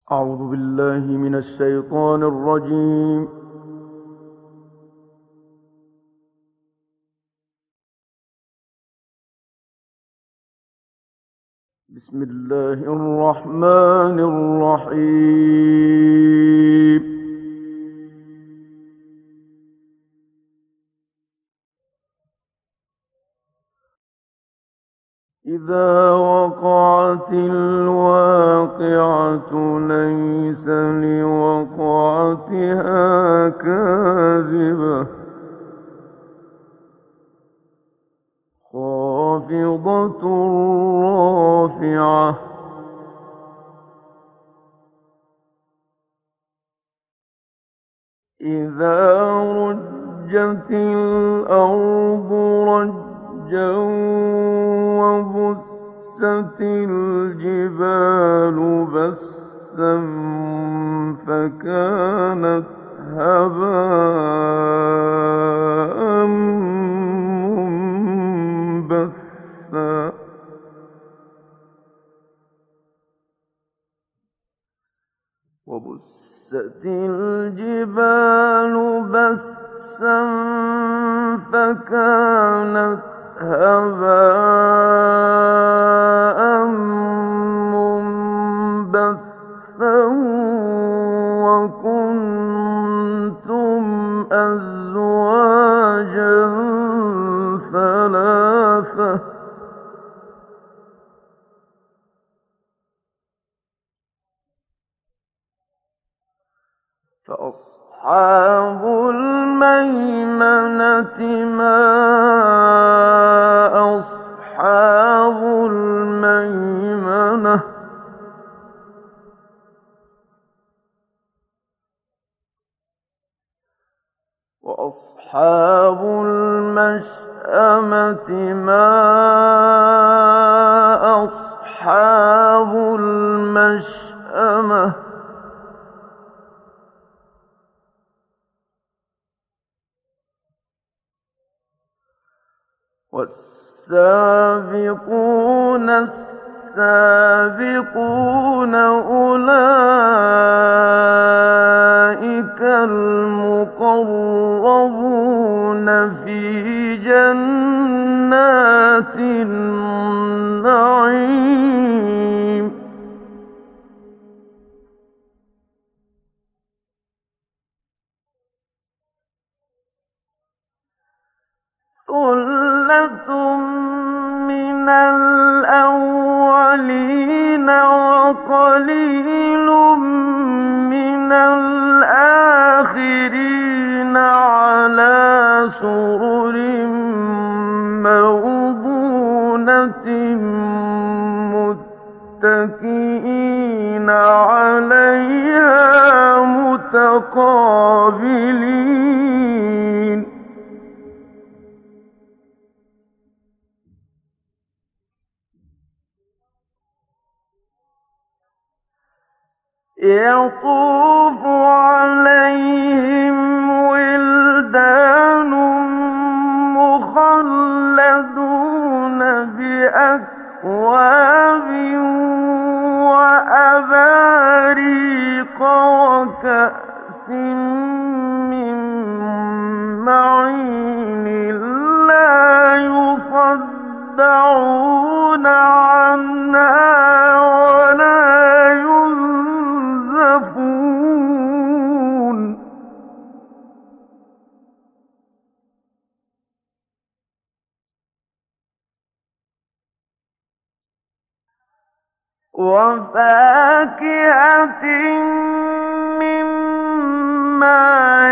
أعوذ بالله من الشيطان الرجيم. بسم الله الرحمن الرحيم. إذا وقعت الواقعة ليس لوقعتها كاذبة خافضة رافعة إذا رجت الأرض رجا وبست الجبال بسا فكانت هباء منبثا وبست الجبال بسا فكانت هباء منبثا وكنتم أزواجا ثلاثة فأصحاب الميمنة ما أصحاب الميمنة وأصحاب المشأمة ما أصحاب المشأمة والسابقون السابقون أولئك المقربون في جنات النعيم ثلة من الأولين وقليل من الآخرين على سرر موضونة متكئين عليها متقابلين يطوف عليهم ولدان مخلدون بأكواب وأباريق وكأس من معين لا يصدعون عنها ولا ينزفون وفاكهة مما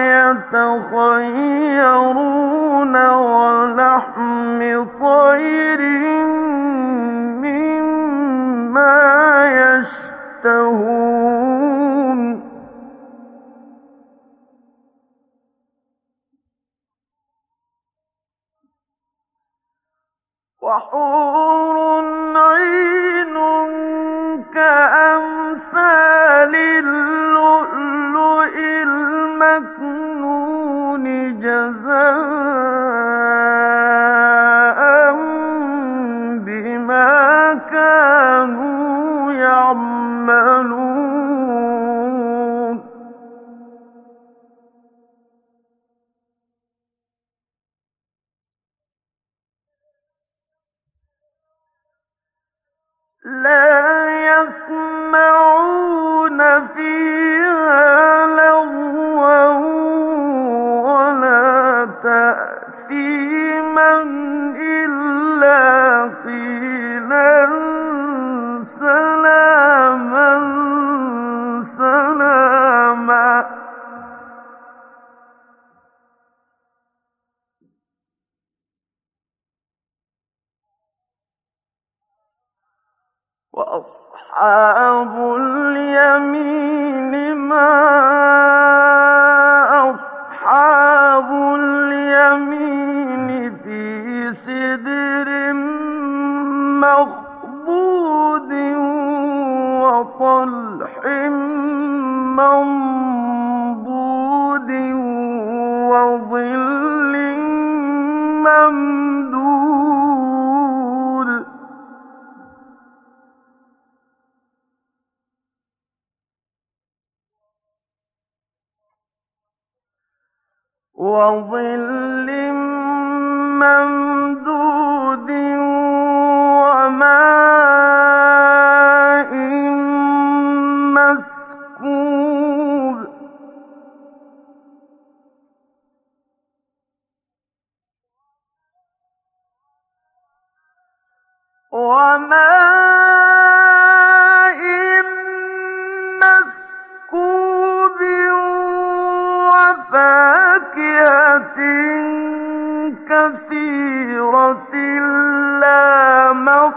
يتخيرون ولحم طير مما يشتهون وحور عين كأمثال اللؤلؤ المكنون جزاء بما كانوا يعملون فيها لغوا ولا تأثيما إلا قيلا سلاما سلاما. وأصحاب اليمين ما أصحاب اليمين في سدر مخضود وطلح منضود وظل ممدود. وظل ممدود وماء مسكوب. وماء مسكوب وفاكهة كثيرة لا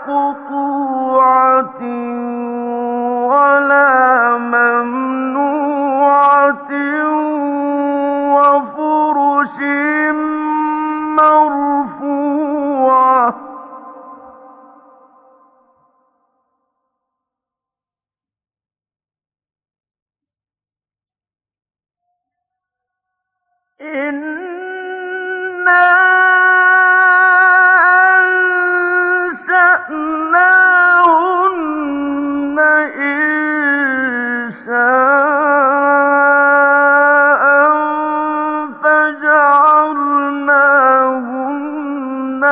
مقطوعة ولا ممنوعة وفرش مرفوعة. إنا أنشأناهن إنشاء فجعلناهن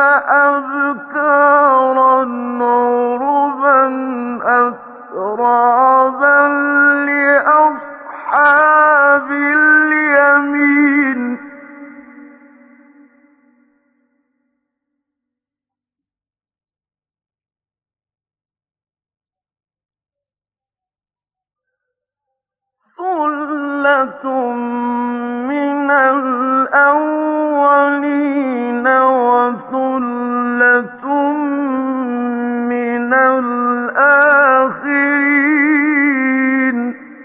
أبكارا عربا أترابا لأصحاب اليمين. ثُلَّةٌ مِّنَ الْأَوَّلِينَ وَثُلَّةٌ مِّنَ الْآخِرِينَ.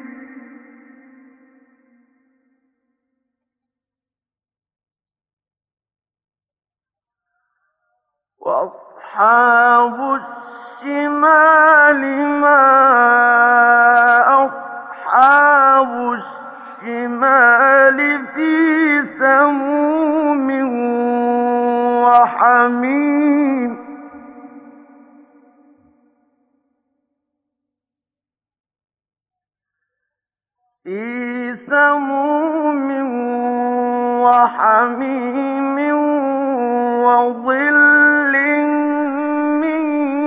وأصحاب الشمال ما أصحاب الشمال في سموم وحميم. في سموم وحميم وظل من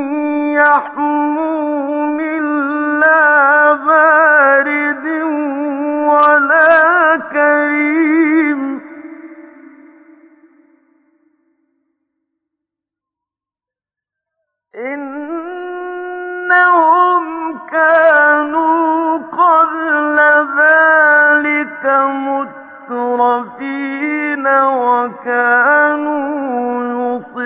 يحموم لا بارد ولا كريم. إنهم كانوا قبل ذلك مترفين وكانوا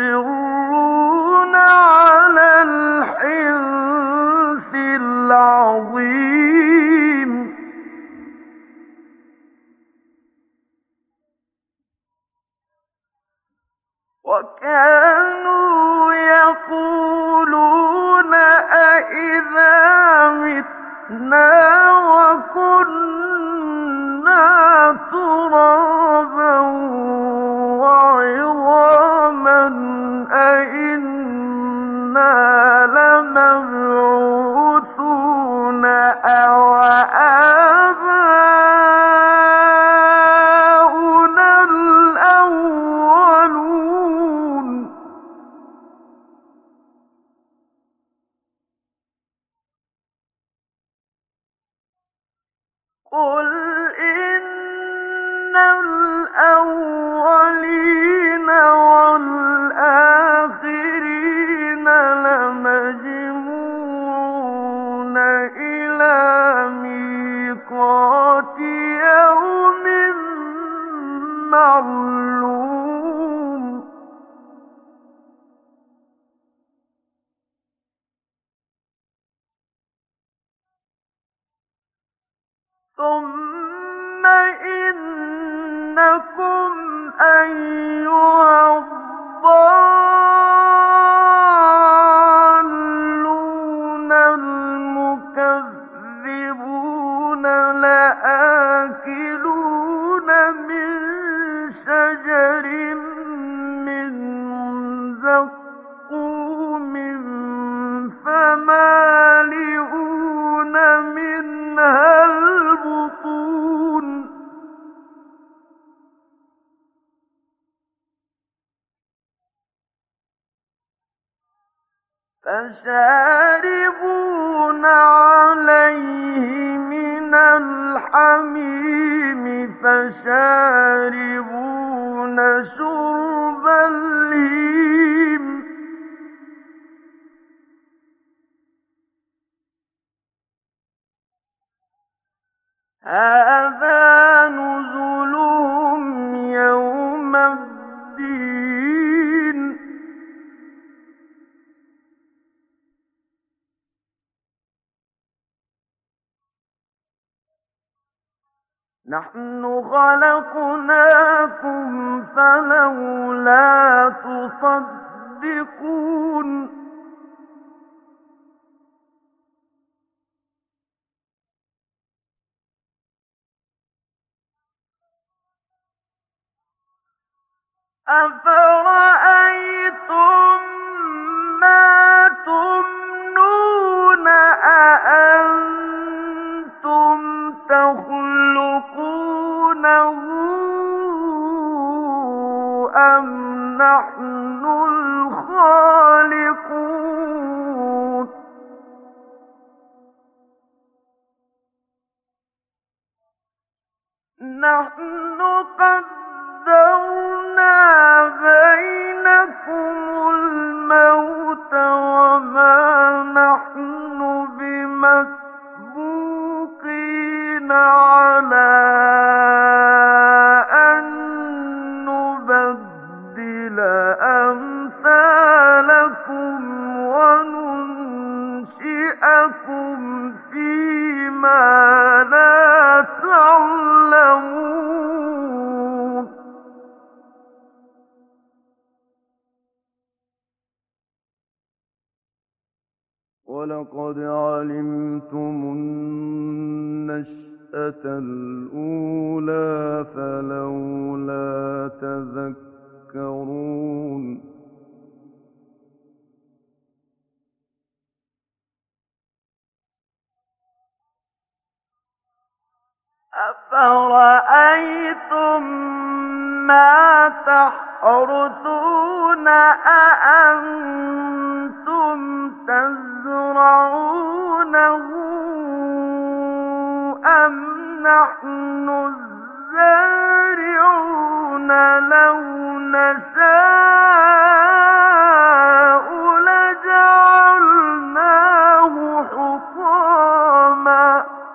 قُلْ إِنَّ الْأَوَّلِينَ وَالْآخِرِينَ لَمَجْمُوعُونَ إِلَىٰ مِيقَاتِ يَوْمٍ مَّعْلُومٍ ثُمَّ إِنَّكُمْ أَيُّهَا الضَّالُّونَ الْمُكَذِّبُونَ لَآكِلُونَ مِن شَجَرٍ مِّن زَقُّومٍ فَمَالِئُونَ مِنْهَا الْبُطُونَ فَشَارِبُونَ عَلَيْهِ مِنَ الْحَمِيمِ فَشَارِبُونَ شُرْبَ الْهِيمِ هَٰذَا نُزُلُهُمْ يَوْمَ الدِّينِ نَحْنُ خَلَقْنَاكُمْ فَلَوْلَا تُصَدِّقُونَ أَفَرَأَيْتُم مَّا تُمْنُونَ أَأَنتُمْ تَخْلُقُونَهُ أَمْ نَحْنُ الْخَالِقُونَ نَحْنُ قَدَّرْنَا بَيْنَكُمُ الْمَوْتَ وَمَا نَحْنُ بِمَسْبُوقِينَ عَلَىٰ أَن نُّبَدِّلَ أَمْثَالَكُمْ وَنُنشِئَكُمْ فِيمَا لَا تَعْلَمُونَ وَلَقَدْ عَلِمْتُمُ النَّشْأَةَ الْأُولَىٰ فَلَوْلَا تَذَكَّرُونَ أَفَرَأَيْتُم مَّا تَحْرُثُونَ أَأَنتُمْ تَزْرَعُونَهُ أَمْ نَحْنُ الزَّارِعُونَ لَوْ نَشَاءُ لَجَعَلْنَاهُ حُطَامًا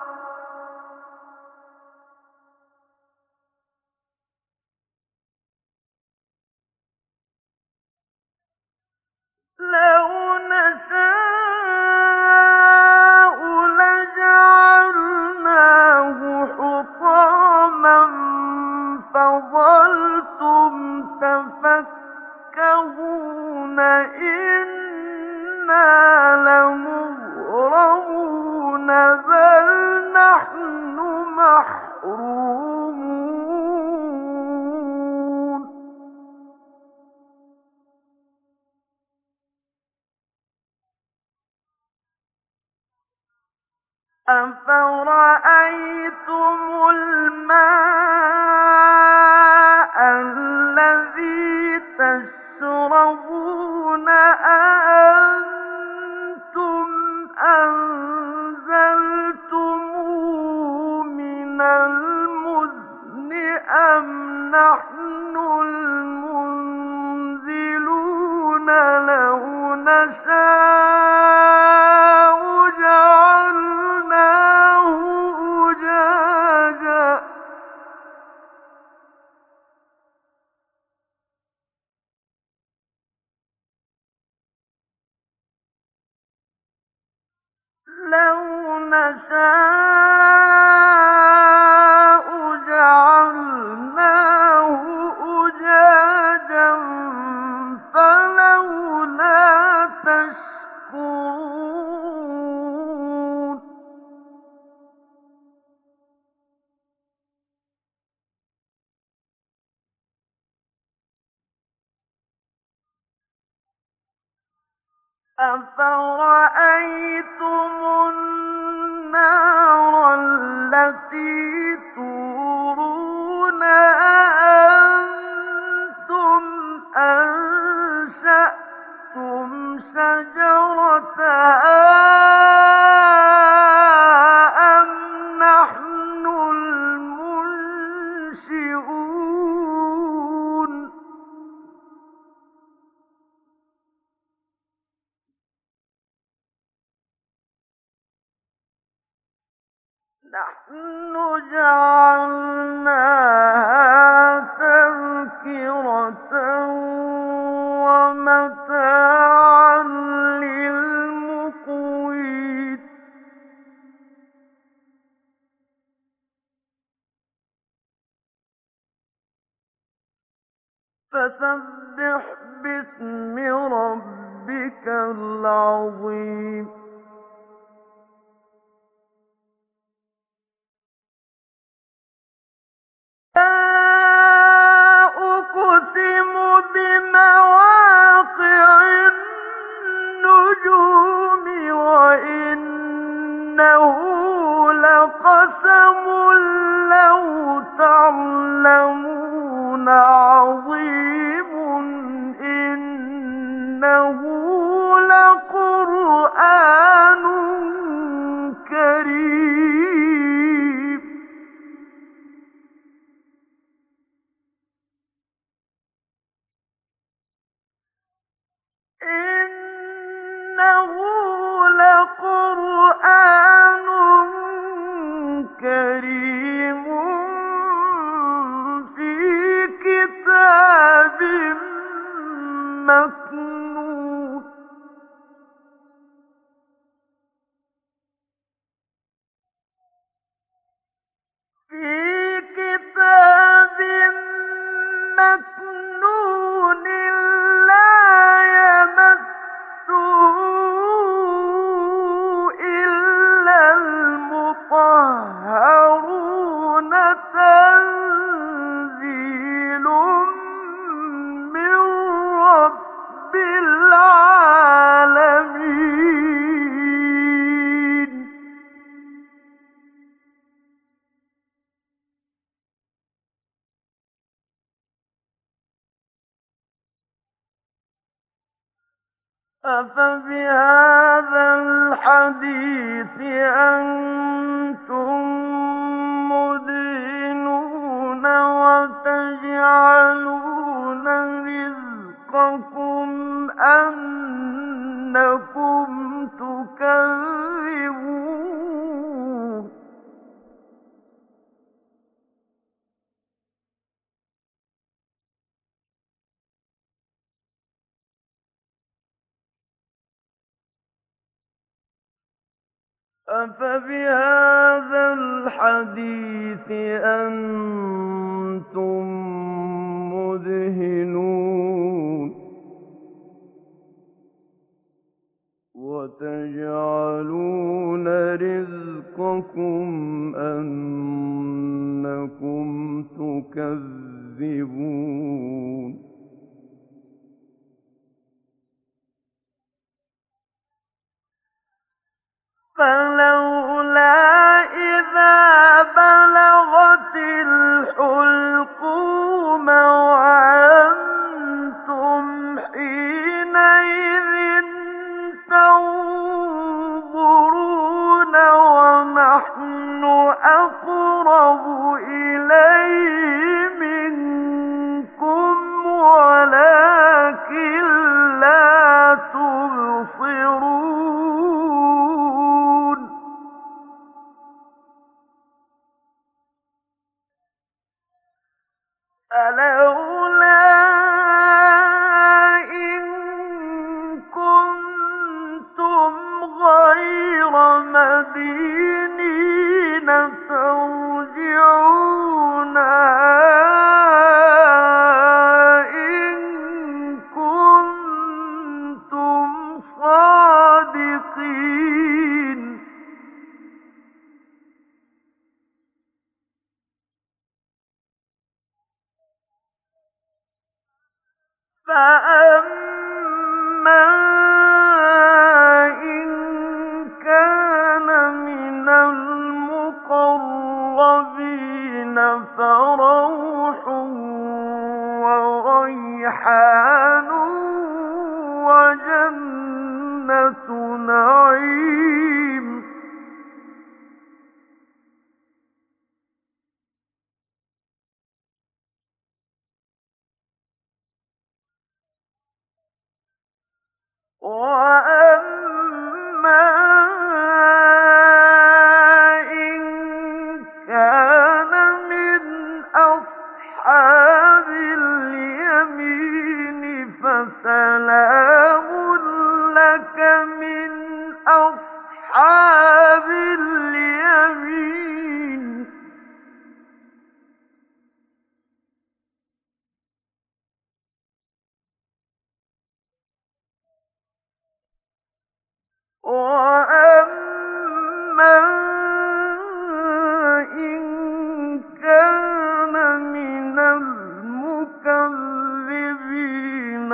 فَظَلْتُمْ تَفَكَّهُونَ إِنَّا لَمُغْرَمُونَ بَلْ نَحْنُ مَحْرُومُونَ أَفَرَأَيْتُمُ الْمَاءَ الَّذِي تَشْرَبُونَ أَأَنتُمْ أَنزَلْتُمُوهُ مِنَ المزن أم نحن المنزلون لو نشاء جعلناه أجاجا لو نشاء جعلناه أجاجا فلولا تشكرون أفرأيتم النار التي تورون أأنتم أنشأتم شجرتها أم نحن المنشئون نحن جعلناها تذكرة ومتاعا للمقوين فسبح باسم ربك العظيم لا أقسم بمواقع النجوم وإنه لقسم لو تعلمون عظيم إنه لقرآن كريم إنه لقرآن كريم في كتاب مكنون في كتاب مكنون لا يمسه إلا المطهرون تنزيل من رب العالمين أفبهذا الحديث أنتم مدهنون وتجعلون رزقكم أنكم تكذبون أفبهذا الحديث أنتم مدهنون وتجعلون رزقكم أنكم تكذبون فلولا إذا بلغت الحلقوم وأنتم حينئذ تنظرون ونحن نَحْنُ أَقْرَبُ إِلَيْهِ مِنكُمْ وَلَٰكِن لَّا تُبْصِرُونَ فَلَوْلَا إِن كُنتُمْ غَيْرَ مَدِينِينَ تَرْجِعُونَهَا إِن كُنتُمْ صَادِقِينَ فَأَمَّا إِن كَانَ مِنَ الْمُقَرَّبِينَ فَرَوْحٌ وَرَيْحَانٌ وَجَنَّتُ نَعِيمٍ وَأَمَّا إِن كَانَ مِنْ أَصْحَابِ الْيَمِينِ فَسَلَامٌ لَّكَ مِنْ أَصْحَابِ الْيَمِينِ وَأَمَّا إِن كَانَ مِنَ الْمُكَذِّبِينَ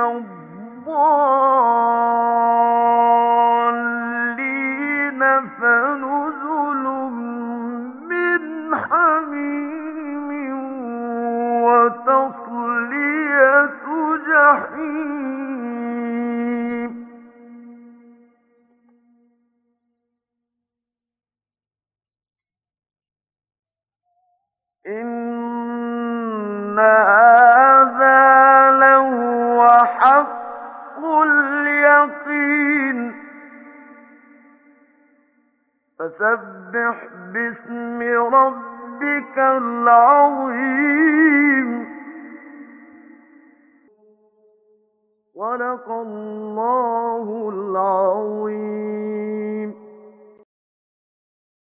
الضَّالِّينَ فَنُزُلٌ مِّنْ حَمِيمٍ وَتَصْلِيَةُ جَحِيمٍ إِنَّ هَٰذَا لَهُوَ حَقُّ الْيَقِينِ فَسَبِّحْ بِاسْمِ رَبِّكَ الْعَظِيمِ صدق الله العظيم